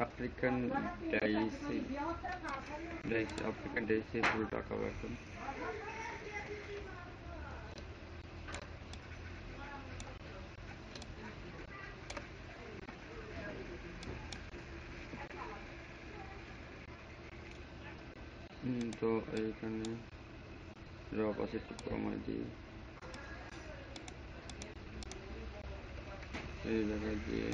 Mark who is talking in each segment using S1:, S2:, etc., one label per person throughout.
S1: African daisy daisy African daisy ফুল টাকা এখন তো এইখানে অপাসিটি কমাই দিই এই জায়গায় দিয়ে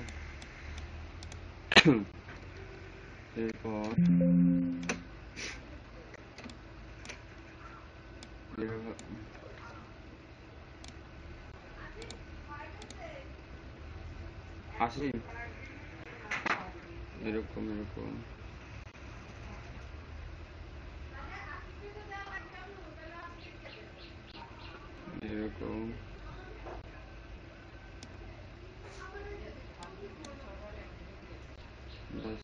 S1: এরপর আসি এরকম এরকম এরকম বাস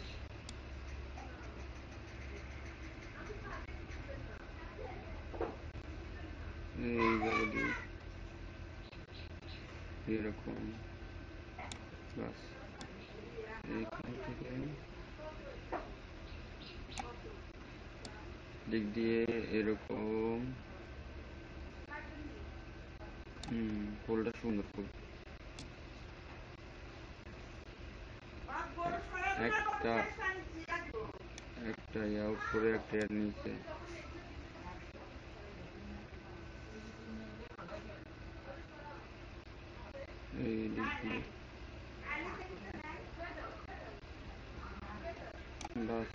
S1: এই জায়গা দিয়ে এরকম বাস এইখান থেকে দিক দিয়ে এরকম ফুলটা সুন্দর ফুল একটা একটা ইয়া উপরে একটা এর নিচে এই দিক দিয়ে বাস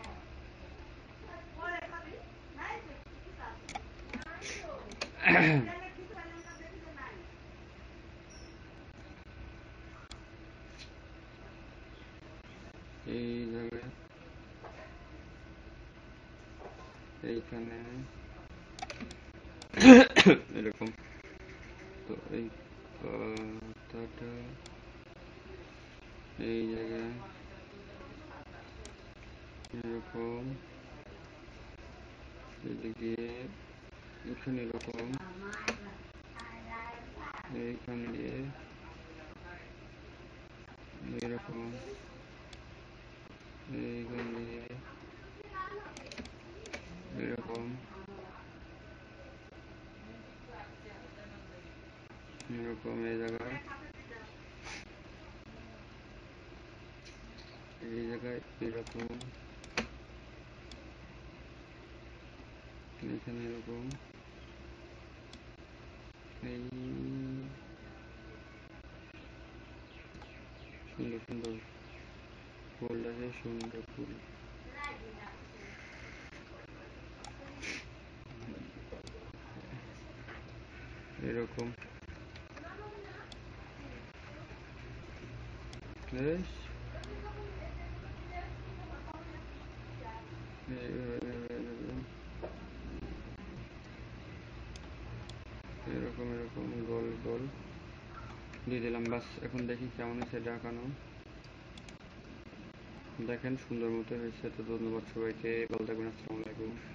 S1: এই জায়গায় এইখানে এরকম তো এই পাতাটা এই জায়গায় এরকম এদিক দিয়ে এখানে এরকম এইখানে দিয়ে এরকম এইখানে দিয়ে এরকম এরকম এই জায়গায় এরকম এখানে এরকম এই সুন্দর সুন্দর ফুল আছে সুন্দর ফুল এরকম এরকম এরকম গোল গোল দিয়ে দিলাম বাস এখন দেখি কেমন হয়েছে ডাকানো দেখেন সুন্দর মতো হয়েছে তো ধন্যবাদ সবাইকে ভালো থাকবেন আসসালামু আলাইকুম